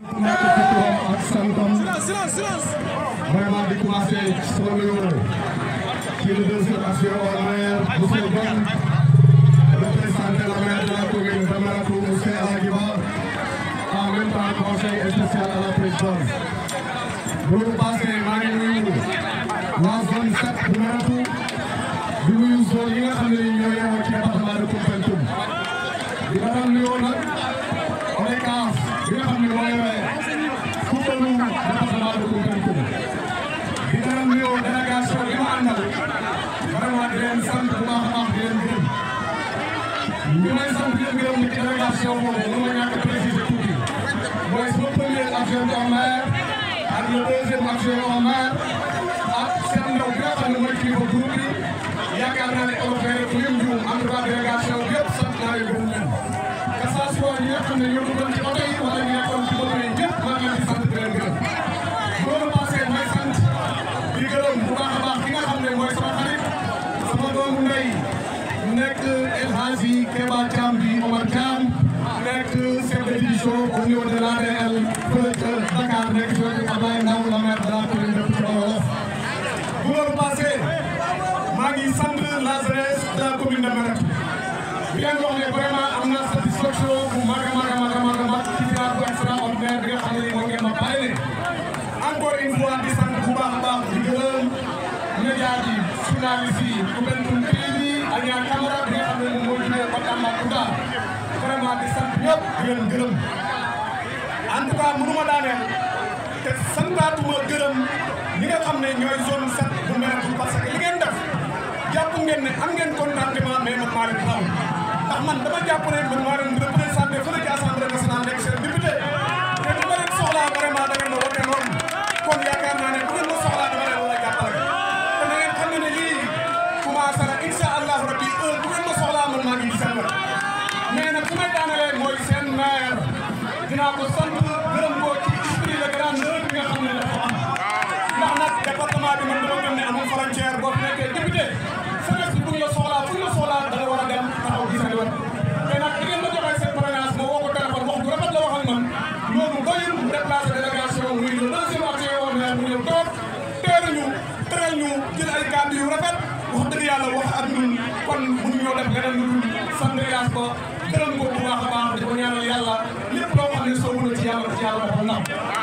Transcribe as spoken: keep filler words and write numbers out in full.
Vraiment di commencé sama nuyoo ci le deuxième action au maire monsieur Gane représenté la maire de la commune de Maratou monsieur Alagiba en même temps conseil spécial à la présidence. Bu ñu passé maa ngi nuyu waa zone sept bu Maratou di nuyu zone yi nga xam ne ñoo yeewoo ci département de Koumpentoum di ko daan nuyoo nag O D C A S bi nga xam ne moo yore Koumpentoum département de Koumpentoum di gërëm nuyoo délégation bi ma àndal vraiment di leen sant bu baax a baax di leen gërëm ñu may sant di leen gërëm ci délégation boobu lu ma ñàkk préciser tuuti mooy sama premier adjoint au maire ak le deuxième adjoint au maire ak seen ndaw bi nga xam ne mooy kilifa groupe bi yaakaar naa ne européen ku lim juum en tout cas délégation bi yëpp sant naa leen gërëm leen que ça soit ñi nga xam ne ñoo duggoon ci oto yi wala ñi nekkoon ci moto yi ñëpp maa ngi leen di sant di leen gërëm loolu passé may sant di gërëm bu baax a baax ki nga xam ne mooy sama xarit sama doomu ndey nekk El Hadji Keba Thiam bi Omar Thiam nekk chef de division au niveau de l'A D L fële ca Dakar nekk ci wetu Ablaye Ndaw la maire de la commune de Petit Wolof bu loolu passé maa ngi sant la jeunesse de la commune de Maratou bi leen wax ne vraiment am na satisfaction bu mag a mag a mag a mag a mag ci final bu extraordinaire bi nga xam ne moo ngeen ma parrainé encore une fois di sant bu baax a baax di gërëm média bi journaliste yi Koumpentoum T V ak ñaar caméra bi nga xam ne moom moo jugee ba Tambacounda vraiment di sant ñëpp di leen gërëm en tout cas mënu ma daaneel te santaatuma gërëm ñi nga xam ne ñooy zone sept bu Maratou parce que li ngeen def jàpp ngeen ne am ngeen contentement mais man maa leen raw ndax man dama jàpp ne man maa leen représenté fële ci assemblée nationale nekk seen député te bu ma leen soxlaa vraiment da ngeen ma wote noonu kon yaakaar naa ne bu ngeen ma soxlaa dama leen war a jàppale te na ngeen xam ne ne lii commencé na incha allahu rabbi heure bu ngeen ma soxlaa man maa ngi di seen mais nag su may daanalee mooy seen maire dinaa ko sant gërëm ko ci esprit de grandeur bi nga xam ne dafa am ndax nag département bi man dama gëm ne amul frontière boo fi nekkee député sa bu ñu la soxlaa fu ñu la soxlaa da nga war a dem taxaw gis nga mais nag di ngeen ma joxee seen parrainage ma woo ko téléphone wax bu rafet la wax ak man loolu doyul mu déplacé délégation muy le deuxième adjoint au maire mu ñëw toog teeruñu tëral ñu jël ay kàddu yu rafet wax dëgg yàlla wax ak ñun kon mënuñoo def leneen lu dul sant yaas ko gërëm ko bu baax a baax di ko ñaanal yàlla lépp loo xam ne soo mën a ci yàlla ci yàlla dafa ndax